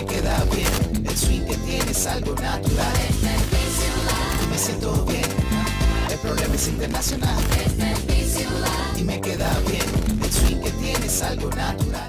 me queda bien. El swing que tiene es algo natural. Me siento bien. El problema es internacional. Y me queda bien. El swing que tiene es algo natural.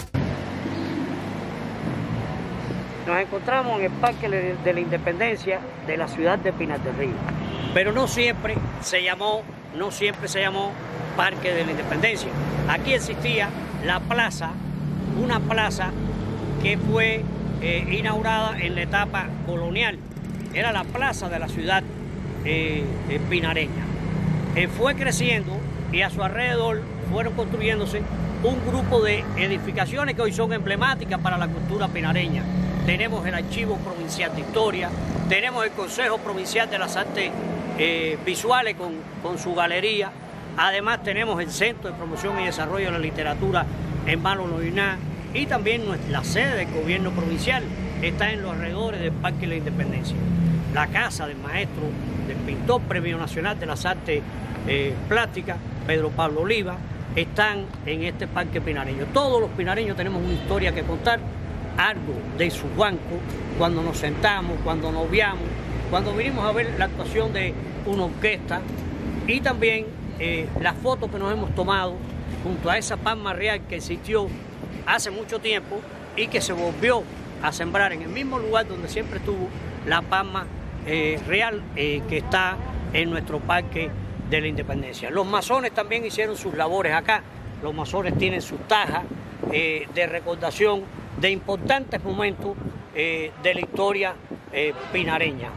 Nos encontramos en el Parque de la Independencia de la ciudad de Pinar del Río, pero no siempre se llamó Parque de la Independencia. Aquí existía la plaza, una plaza que fue inaugurada en la etapa colonial. Era la plaza de la ciudad pinareña. Fue creciendo y a su alrededor fueron construyéndose un grupo de edificaciones que hoy son emblemáticas para la cultura pinareña. Tenemos el Archivo Provincial de Historia, tenemos el Consejo Provincial de las Artes Visuales con su galería. Además tenemos el Centro de Promoción y Desarrollo de la Literatura en Mano Noviná, y también la sede del gobierno provincial está en los alrededores del Parque de la Independencia. La casa del maestro, del pintor Premio Nacional de las Artes Plásticas, Pedro Pablo Oliva, están en este parque pinareño. Todos los pinareños tenemos una historia que contar, algo de sus bancos, cuando nos sentamos, cuando nos viamos, cuando vinimos a ver la actuación de una orquesta, y también las fotos que nos hemos tomado junto a esa palma real que existió hace mucho tiempo y que se volvió a sembrar en el mismo lugar donde siempre estuvo la palma real que está en nuestro Parque de la Independencia. Los masones también hicieron sus labores acá. Los masones tienen sus tajas de recordación de importantes momentos de la historia pinareña.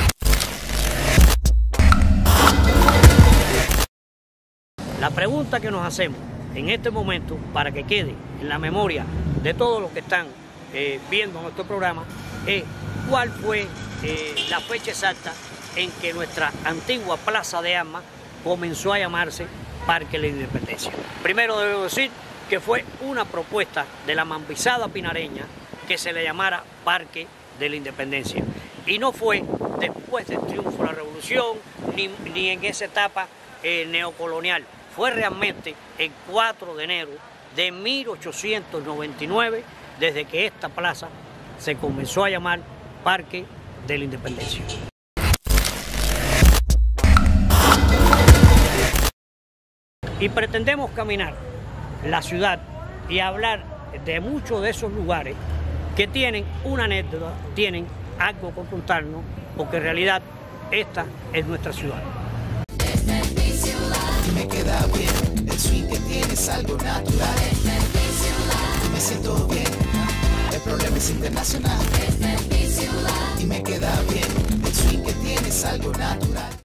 La pregunta que nos hacemos en este momento, para que quede en la memoria de todos los que están viendo nuestro programa, es cuál fue la fecha exacta en que nuestra antigua Plaza de Armas comenzó a llamarse Parque de la Independencia. Primero debo decir que fue una propuesta de la mambisada pinareña que se le llamara Parque de la Independencia. Y no fue después del triunfo de la Revolución, ni en esa etapa neocolonial. Fue realmente el 4 de enero de 1899, desde que esta plaza se comenzó a llamar Parque de la Independencia. Y pretendemos caminar la ciudad y hablar de muchos de esos lugares que tienen una anécdota, tienen algo que contarnos, porque en realidad esta es nuestra ciudad. Me queda bien, el swing que tiene es algo natural. Me siento bien, el problema es internacional. Y me queda bien, el swing que tiene es algo natural.